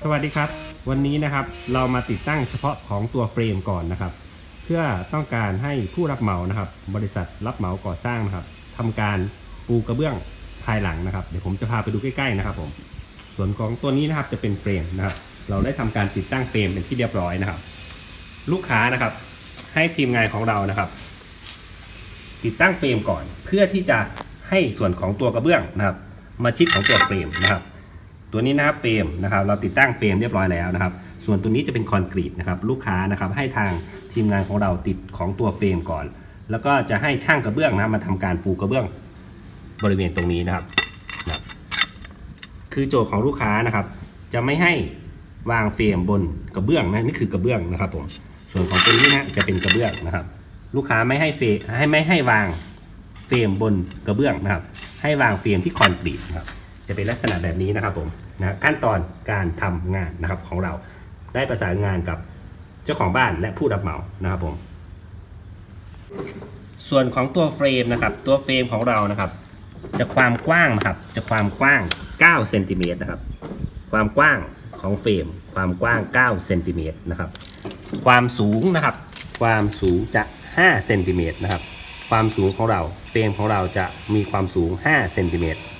สวัสดีครับวันนี้นะครับเรามาติดตั้งเฉพาะของตัวเฟรมก่อนนะครับเพื่อต้องการให้ผู้รับเหมานะครับบริษัทรับเหมาก่อสร้างนะครับทำการปูกระเบื้องภายหลังนะครับเดี๋ยวผมจะพาไปดูใกล้ๆนะครับผมส่วนของตัวนี้นะครับจะเป็นเฟรมนะครับเราได้ทำการติดตั้งเฟรมเป็นที่เรียบร้อยนะครับลูกค้านะครับให้ทีมงานของเรานะครับติดตั้งเฟรมก่อนเพื่อที่จะให้ส่วนของตัวกระเบื้องนะครับมาชิดของตัวเฟรมนะครับตัวนี้นะครับเฟรมนะครับเราติดตั้งเฟรมเรียบร้อยแล้วนะครับส่วนตัวนี้จะเป็นคอนกรีตนะครับลูกค้านะครับให้ทางทีมงานของเราติดของตัวเฟรมก่อนแล้วก็จะให้ช่างกระเบื้องนะมาทำการปูกระเบื้องบริเวณตรงนี้นะครับคือโจทย์ของลูกค้านะครับจะไม่ให้วางเฟรมบนกระเบื้องนะนี่คือกระเบื้องนะครับผมส่วนของตัวนี้นะจะเป็นกระเบื้องนะครับลูกค้าไม่ให้วางเฟรมบนกระเบื้องนะครับให้วางเฟรมที่คอนกรีตนะครับจะเป็นลักษณะแบบนี้นะครับผมนะขั้นตอนการทำงานนะครับของเราได้ประสานงานกับเจ้าของบ้านและผู้รับเหมานะครับผมส่วนของตัวเฟรมนะครับตัวเฟรมของเรานะครับจะความกว้างนะครับจะความกว้าง9เซนติเมตรนะครับความกว้างของเฟรมความกว้าง9เซนติเมตรนะครับความสูงนะครับความสูงจะ5เซนติเมตรนะครับความสูงของเราเฟรมของเราจะมีความสูง5เซนติเมตร